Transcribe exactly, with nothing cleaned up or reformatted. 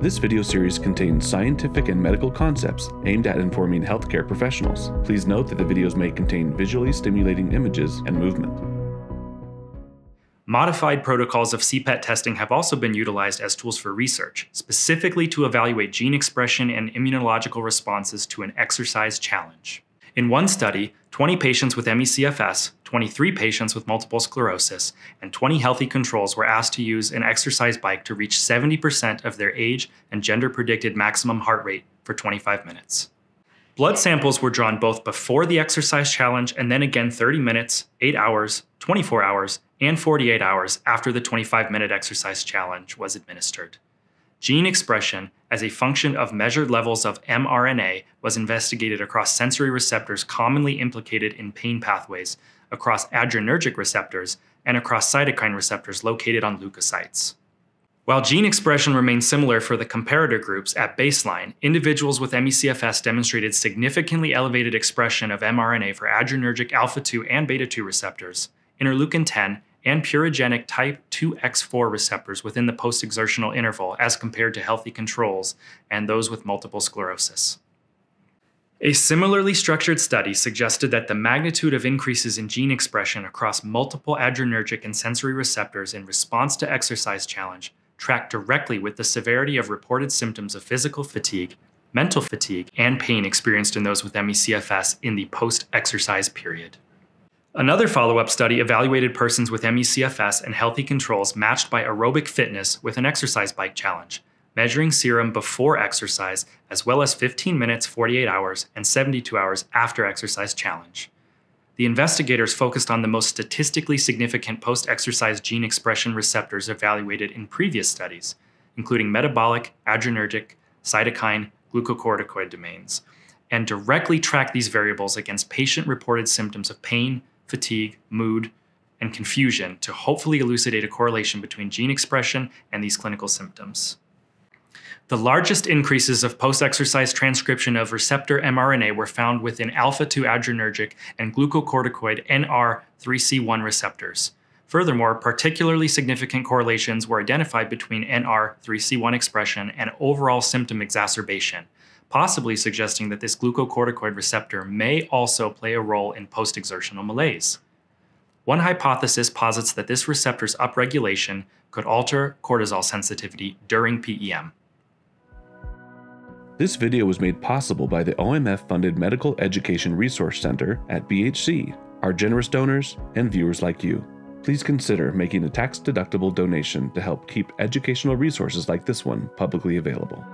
This video series contains scientific and medical concepts aimed at informing healthcare professionals. Please note that the videos may contain visually stimulating images and movement. Modified protocols of C PET testing have also been utilized as tools for research, specifically to evaluate gene expression and immunological responses to an exercise challenge. In one study, twenty patients with M E C F S, twenty-three patients with multiple sclerosis, and twenty healthy controls were asked to use an exercise bike to reach seventy percent of their age and gender-predicted maximum heart rate for twenty-five minutes. Blood samples were drawn both before the exercise challenge and then again thirty minutes, eight hours, twenty-four hours, and forty-eight hours after the twenty-five minute exercise challenge was administered. Gene expression as a function of measured levels of m R N A was investigated across sensory receptors commonly implicated in pain pathways, across adrenergic receptors, and across cytokine receptors located on leukocytes. While gene expression remained similar for the comparator groups at baseline, individuals with M E C F S demonstrated significantly elevated expression of m R N A for adrenergic alpha two and beta two receptors, interleukin ten, and purigenic type two X four receptors within the post-exertional interval as compared to healthy controls and those with multiple sclerosis. A similarly structured study suggested that the magnitude of increases in gene expression across multiple adrenergic and sensory receptors in response to exercise challenge tracked directly with the severity of reported symptoms of physical fatigue, mental fatigue, and pain experienced in those with M E C F S in the post-exercise period. Another follow-up study evaluated persons with M E C F S and healthy controls matched by aerobic fitness with an exercise bike challenge, measuring serum before exercise as well as fifteen minutes, forty-eight hours, and seventy-two hours after exercise challenge. The investigators focused on the most statistically significant post-exercise gene expression receptors evaluated in previous studies, including metabolic, adrenergic, cytokine, glucocorticoid domains, and directly tracked these variables against patient-reported symptoms of pain, fatigue, mood, and confusion to hopefully elucidate a correlation between gene expression and these clinical symptoms. The largest increases of post-exercise transcription of receptor m R N A were found within alpha two adrenergic and glucocorticoid N R three C one receptors. Furthermore, particularly significant correlations were identified between N R three C one expression and overall symptom exacerbation, possibly suggesting that this glucocorticoid receptor may also play a role in post-exertional malaise. One hypothesis posits that this receptor's upregulation could alter cortisol sensitivity during P E M. This video was made possible by the O M F-funded Medical Education Resource Center at B H C, our generous donors, and viewers like you. Please consider making a tax-deductible donation to help keep educational resources like this one publicly available.